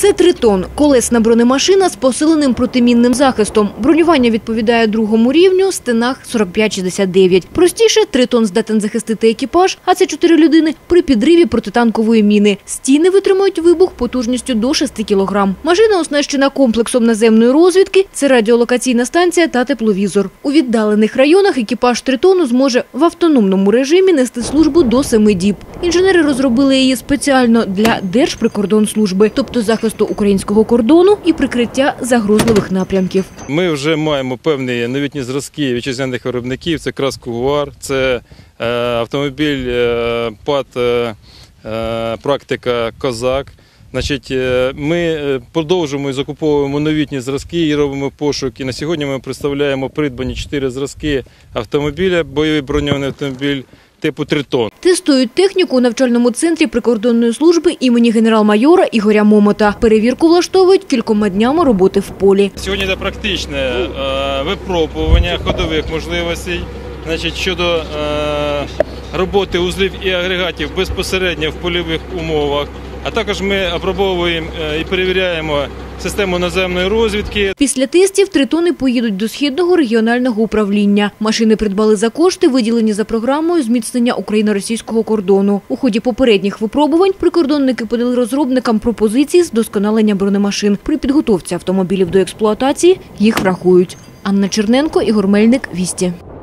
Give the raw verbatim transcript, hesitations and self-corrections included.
Це «Тритон» – колесна бронемашина з посиленим протимінним захистом. Бронювання відповідає другому рівню, стинах сорок п'ять шістдесят дев'ять. Простіше, «Тритон» здатен захистити екіпаж, а це чотири людини, при підриві протитанкової міни. Стіни витримують вибух потужністю до шести кілограм. Машина оснащена комплексом наземної розвідки, це радіолокаційна станція та тепловізор. У віддалених районах екіпаж «Тритону» зможе в автономному режимі нести службу до семи діб. Інженери розробили її спеціально для Держприкордонслужби, тобто захисту українського кордону і прикриття загрозливих напрямків. Ми вже маємо певні новітні зразки вітчизняних виробників. Це «Краскувар», це е, автомобіль е, ПАТ е, «Практика Козак». Значить, ми продовжуємо і закуповуємо новітні зразки і робимо пошук. І на сьогодні ми представляємо придбані чотири зразки автомобіля, бойовий броньований автомобіль типу «Тритон». Тестують техніку у навчальному центрі прикордонної служби імені генерал-майора Ігоря Момота. Перевірку влаштовують кількома днями роботи в полі. Сьогодні це практичне випробування ходових можливостей. Значить, щодо роботи узлів і агрегатів безпосередньо в польових умовах. А також ми опробовуємо і перевіряємо систему наземної розвідки. Після тестів «Тритони» поїдуть до Східного регіонального управління. Машини придбали за кошти, виділені за програмою зміцнення україно-російського кордону. У ході попередніх випробувань прикордонники подали розробникам пропозиції з вдосконалення бронемашин. При підготовці автомобілів до експлуатації їх врахують. Анна Черненко, Ігор Мельник, Вісті.